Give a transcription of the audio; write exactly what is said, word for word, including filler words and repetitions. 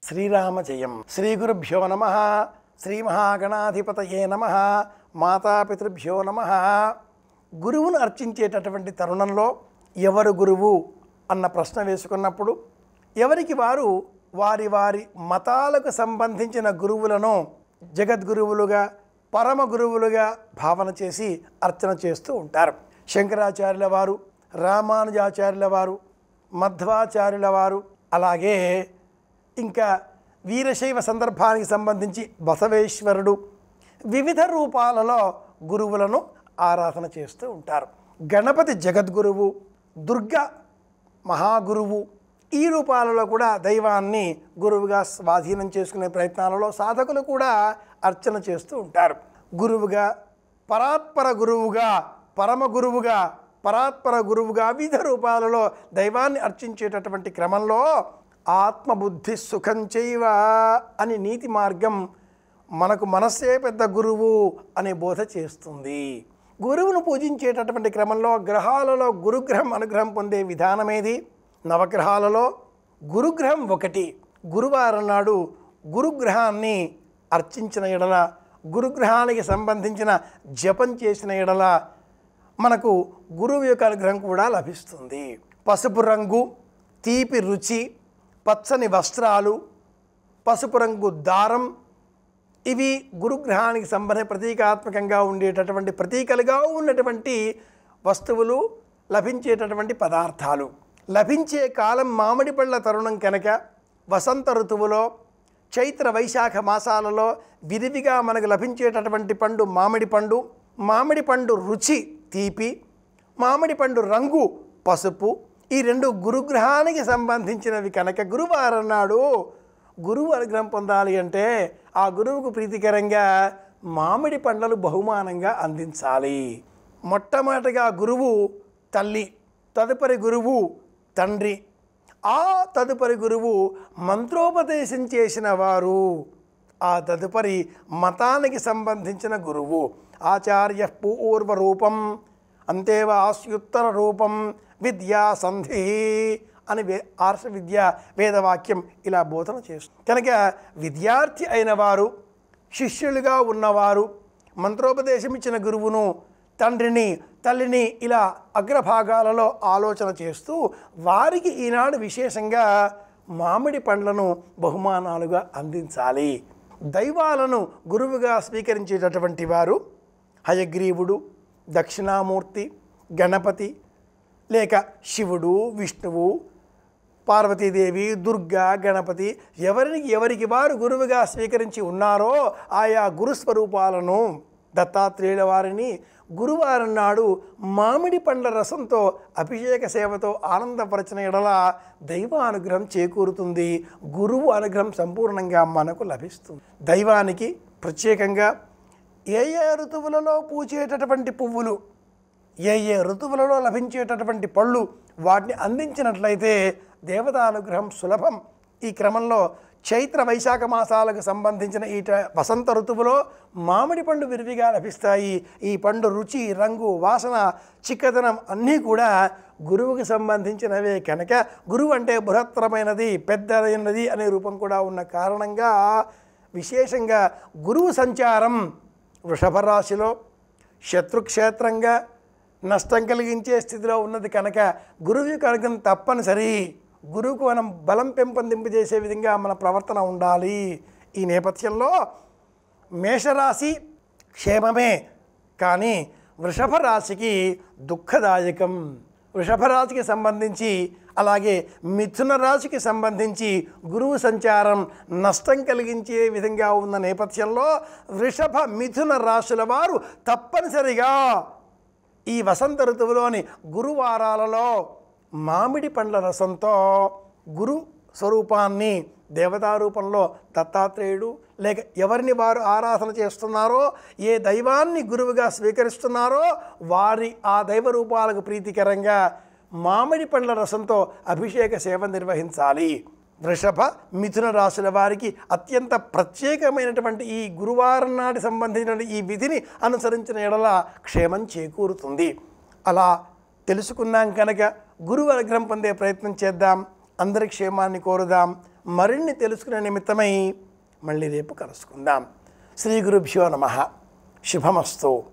శ్రీరామ జయం. శ్రీ గురుభ్యో నమ. శ్రీ మహాగణాధిపతయే నమ. మాతాపితృభ్యో నమ. గురువును అర్చించేటటువంటి తరుణంలో ఎవరు గురువు అన్న ప్రశ్న వేసుకున్నప్పుడు ఎవరికి వారు వారి వారి మతాలకు సంబంధించిన గురువులను జగద్గురువులుగా పరమ గురువులుగా భావన చేసి అర్చన చేస్తూ ఉంటారు. శంకరాచార్యుల వారు, రామానుజాచార్యుల వారు, మధ్వాచార్యుల వారు, అలాగే ఇంకా వీరశైవ సందర్భానికి సంబంధించి బసవేశ్వరుడు వివిధ రూపాలలో గురువులను ఆరాధన చేస్తూ ఉంటారు. గణపతి జగద్గురువు, దుర్గా మహాగురువు, ఈ రూపాలలో కూడా దైవాన్ని గురువుగా స్వాధీనం చేసుకునే ప్రయత్నాలలో సాధకులు కూడా అర్చన చేస్తూ ఉంటారు. గురువుగా, పరాత్పర గురువుగా, పరమ గురువుగా, పరాత్పర గురువుగా వివిధ రూపాలలో దైవాన్ని అర్చించేటటువంటి క్రమంలో ఆత్మబుద్ధి సుఖం చైవ అని నీతి మార్గం మనకు మనస్సే పెద్ద గురువు అనే బోధ చేస్తుంది. గురువును పూజించేటటువంటి క్రమంలో గ్రహాలలో గురుగ్రహం అనుగ్రహం పొందే విధానమేది? నవగ్రహాలలో గురుగ్రహం ఒకటి. గురువారం నాడు గురుగ్రహాన్ని అర్చించిన ఎడల, గురుగ్రహానికి సంబంధించిన జపం చేసిన ఎడల మనకు గురువు యొక్క అనుగ్రహం కూడా లభిస్తుంది. పసుపు రంగు, తీపి రుచి, పచ్చని వస్త్రాలు, పసుపు రంగు దారం, ఇవి గురుగ్రహానికి సంబంధించిన ప్రతీకాత్మకంగా ఉండేటటువంటి ప్రతీకలుగా ఉన్నటువంటి వస్తువులు, లభించేటటువంటి పదార్థాలు. లభించే కాలం మామిడి పళ్ళ తరుణం కనుక వసంత ఋతువులో చైత్ర వైశాఖ మాసాలలో విరివిగా మనకు లభించేటటువంటి పండు మామిడి పండు. మామిడి పండు రుచి తీపి, మామిడి పండు రంగు పసుపు. ఈ రెండు గురుగ్రహానికి సంబంధించినవి కనుక గురువారం నాడు గురువు అనుగ్రహం పొందాలి అంటే ఆ గురువుకు ప్రీతికరంగా మామిడి పండ్లను బహుమానంగా అందించాలి. మొట్టమొదటిగా గురువు తల్లి, తదుపరి గురువు తండ్రి, ఆ తదుపరి గురువు మంత్రోపదేశం చేసిన వారు, ఆ తదుపరి మతానికి సంబంధించిన గురువు. ఆచార్య పూర్వరూపం అంతేవ ఆస్యుత్తర రూపం విద్యా సంధి అని వే ఆర్ష విద్య వేదవాక్యం ఇలా బోధన చేస్తుంది. కనుక విద్యార్థి అయిన వారు, శిష్యులుగా ఉన్నవారు మంత్రోపదేశం ఇచ్చిన గురువును, తండ్రిని, తల్లిని ఇలా అగ్రభాగాలలో ఆలోచన చేస్తూ వారికి ఈనాడు విశేషంగా మామిడి పండ్లను బహుమానాలుగా అందించాలి. దైవాలను గురువుగా స్వీకరించేటటువంటి వారు హయగ్రీవుడు, దక్షిణామూర్తి, గణపతి, లేక శివుడు, విష్ణువు, పార్వతీదేవి, దుర్గా, గణపతి, ఎవరికి ఎవరికి వారు గురువుగా స్వీకరించి ఉన్నారో ఆయా గురుస్వరూపాలను దత్తాత్రేయుల వారిని గురువారం నాడు మామిడి పండ్ల రసంతో అభిషేక సేవతో ఆనందపరచిన ఎడల దైవానుగ్రహం చేకూరుతుంది. గురువు అనుగ్రహం సంపూర్ణంగా మనకు లభిస్తుంది. దైవానికి ప్రత్యేకంగా ఏ ఏ ఋతువులలో పూచేటటువంటి పువ్వులు, ఏ ఏ ఋతువులలో లభించేటటువంటి పళ్ళు వాటిని అందించినట్లయితే దేవతానుగ్రహం సులభం. ఈ క్రమంలో చైత్ర వైశాఖ మాసాలకు సంబంధించిన ఈ వసంత ఋతువులో మామిడి పండు విరివిగా లభిస్తాయి. ఈ పండు రుచి, రంగు, వాసన, చిక్కదనం అన్నీ కూడా గురువుకి సంబంధించినవే కనుక గురువు అంటే బృహత్తరమైనది, పెద్దదైనది అనే రూపం కూడా ఉన్న కారణంగా విశేషంగా గురువు సంచారం వృషభ రాశిలో శత్రుక్షేత్రంగా నష్టం కలిగించే స్థితిలో ఉన్నది కనుక గురువు యొక్క అనుగ్రహం తప్పనిసరి. గురువుకు మనం బలం పెంపొందింపజేసే విధంగా మన ప్రవర్తన ఉండాలి. ఈ నేపథ్యంలో మేషరాశి క్షేమమే, కానీ వృషభ రాశికి దుఃఖదాయకం. వృషభ రాశికి సంబంధించి అలాగే మిథున రాశికి సంబంధించి గురువు సంచారం నష్టం కలిగించే విధంగా ఉన్న నేపథ్యంలో వృషభ మిథున రాశుల వారు తప్పనిసరిగా ఈ వసంత ఋతువులోని గురువారాలలో మామిడి పండ్ల రసంతో గురు స్వరూపాన్ని దేవతా రూపంలో దత్తాత్రేయుడు లేక ఎవరిని వారు ఆరాధన చేస్తున్నారో, ఏ దైవాన్ని గురువుగా స్వీకరిస్తున్నారో వారి ఆ దైవ రూపాలకు ప్రీతికరంగా మామిడి పండ్ల రసంతో అభిషేక సేవ నిర్వహించాలి. వృషభ మిథున రాశుల వారికి అత్యంత ప్రత్యేకమైనటువంటి ఈ గురువారం నాటి సంబంధించిన ఈ విధిని అనుసరించిన ఎడల క్షేమం చేకూరుతుంది. అలా తెలుసుకున్నాం కనుక గురువు అనుగ్రహం పొందే ప్రయత్నం చేద్దాం. అందరి క్షేమాన్ని కోరుదాం. మరిన్ని తెలుసుకునే నిమిత్తమై మళ్ళీ రేపు కలుసుకుందాం. శ్రీ గురుభ్యో నమః. శుభమస్తు.